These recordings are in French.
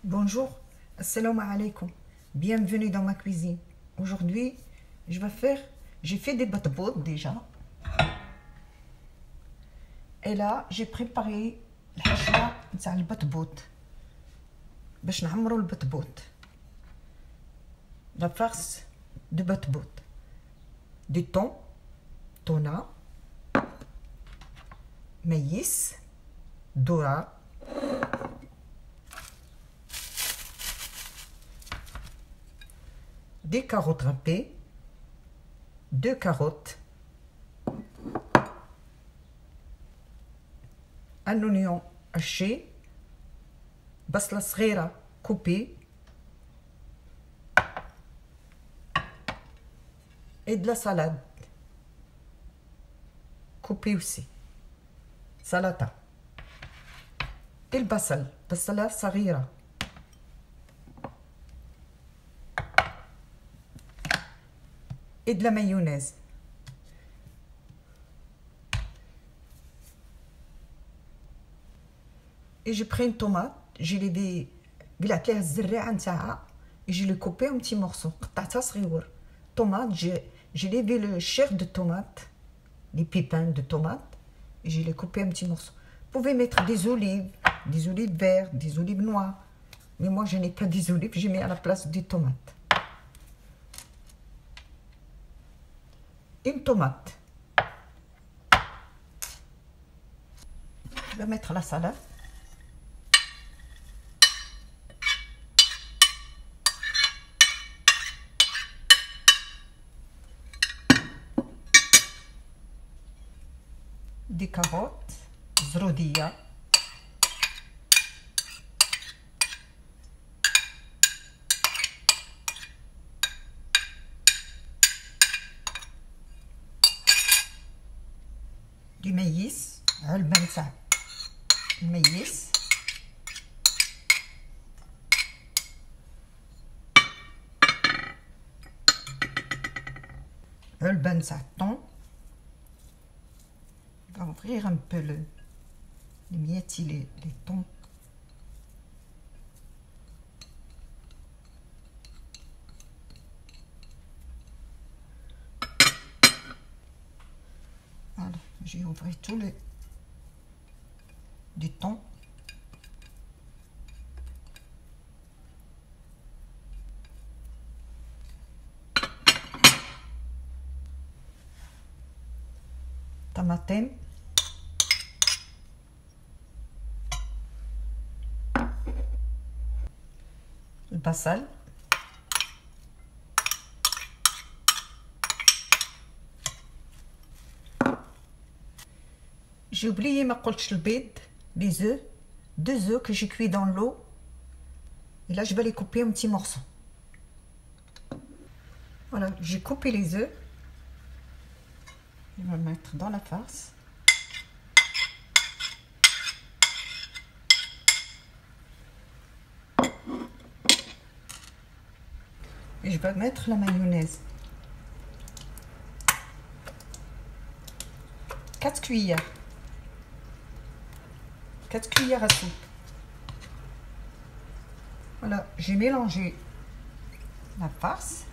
Bonjour, assalamu alaikum. Bienvenue dans ma cuisine. Aujourd'hui, j'ai fait des batbout déjà. Et là, j'ai préparé الحشوة نتاع البطبوط باش نعمرو البطبوط. La farce de batbout. Du thon, tona, maïs, doura, des carottes râpées, 2 carottes, un oignon haché, بصلة صغيرة coupée et de la salade coupée aussi, salata, et le بصلة صغيرة et de la mayonnaise. Et j'ai pris une tomate, j'ai levé قلعت ليها الزريعه نتاعها et je l'ai coupé en petits morceaux, قطعتها صغيور. Tomate, j'ai levé le chair de tomate, les pépins de tomate, et je l'ai coupé en petits morceaux. Vous pouvez mettre des olives vertes, des olives noires, mais moi je n'ai pas des olives, j'ai mis à la place des tomates. Une tomate. Je vais mettre la salade. Des carottes, زرودية, du maïs, علبة نتاع المايس, علبة نتاع الثوم. On va ouvrir un peu les miettes, les thons. Voilà, j'ai ouvert tous les du thon. Tamatem. البصل. J'ai oublié ما قلتش البيض, les œufs, 2 œufs que j'ai cuits dans l'eau. Et là je vais les couper en petits morceaux. Voilà, j'ai coupé les œufs. Je vais le mettre dans la farce. Et je vais mettre la mayonnaise. 4 cuillères. 4 cuillères à soupe. Voilà, j'ai mélangé la farce.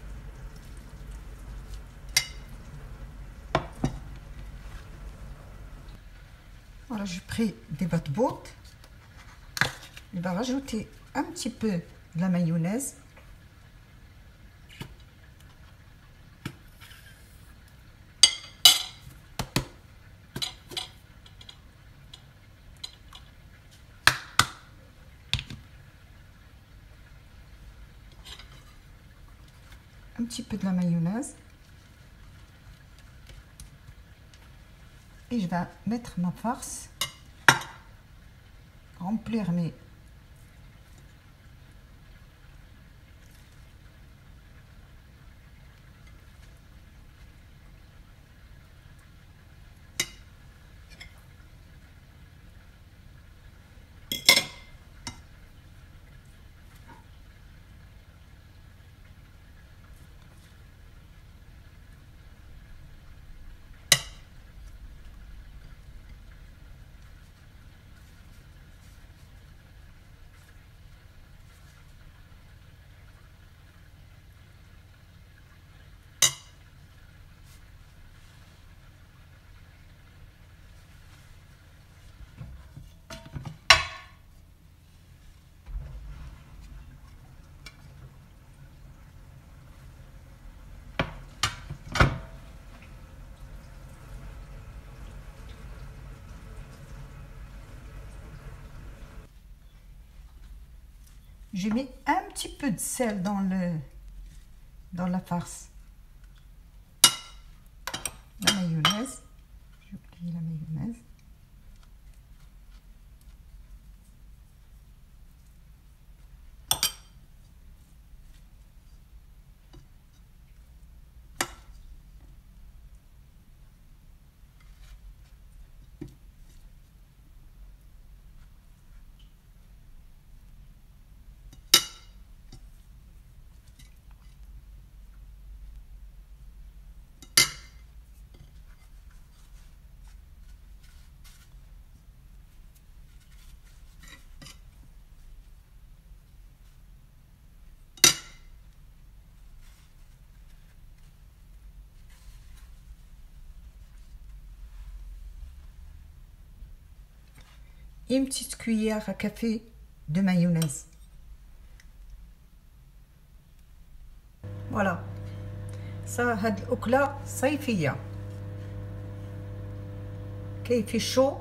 Voilà, j'ai pris des batbout. Je vais rajouter un petit peu de la mayonnaise. Un petit peu de la mayonnaise. Et je vais mettre ma farce, remplir mes J'ai mis un petit peu de sel dans la farce. La mayonnaise. J'ai oublié la mayonnaise. Une petite cuillère à café de mayonnaise. Voilà. Ça, هاد الأكلة صيفية. كيفي chaud.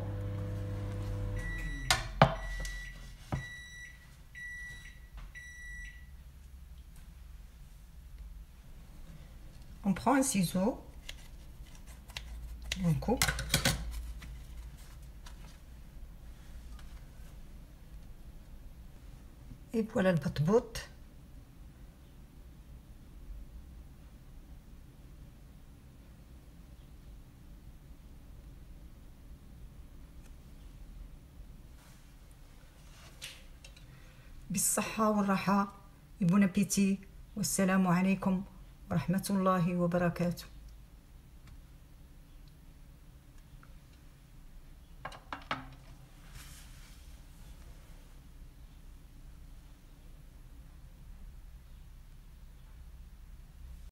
On prend un ciseau. On coupe. Et voilà le بطبوط. بالصحة والراحة. بون ابيتي والسلام عليكم ورحمة الله وبركاته.